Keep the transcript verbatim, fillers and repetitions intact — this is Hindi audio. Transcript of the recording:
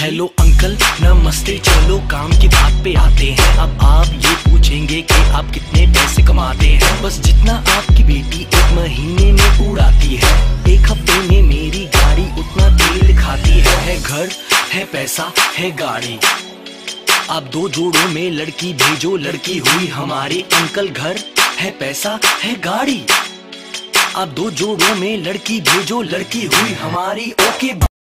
हेलो अंकल नमस्ते, चलो काम की बात पे आते हैं। अब आप ये पूछेंगे कि आप कितने पैसे कमाते हैं। बस जितना आपकी बेटी एक महीने में उड़ाती है, एक हफ्ते में मेरी गाड़ी उतना तेल खाती है। है घर, है पैसा, है गाड़ी। आप दो जोड़ों में लड़की भेजो, लड़की हुई हमारी। अंकल घर है, पैसा है, गाड़ी। आप दो जोड़ों में लड़की भेजो, लड़की हुई हमारी। ओके।